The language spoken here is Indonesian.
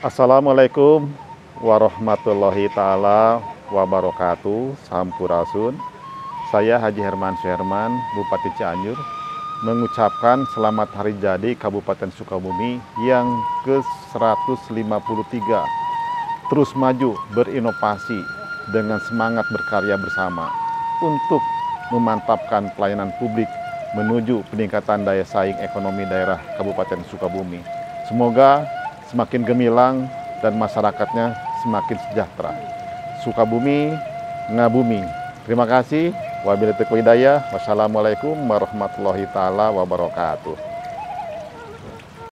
Assalamualaikum warahmatullahi taala wabarakatuh. Sampurasun. Saya Haji Herman Suherman, Bupati Cianjur, mengucapkan selamat hari jadi Kabupaten Sukabumi yang ke-153. Terus maju berinovasi dengan semangat berkarya bersama untuk memantapkan pelayanan publik menuju peningkatan daya saing ekonomi daerah Kabupaten Sukabumi. Semoga semakin gemilang dan masyarakatnya semakin sejahtera. Sukabumi ngabumi. Terima kasih. Wabillahi taufiq wal hidayah. Wassalamualaikum warahmatullahi taala wabarakatuh.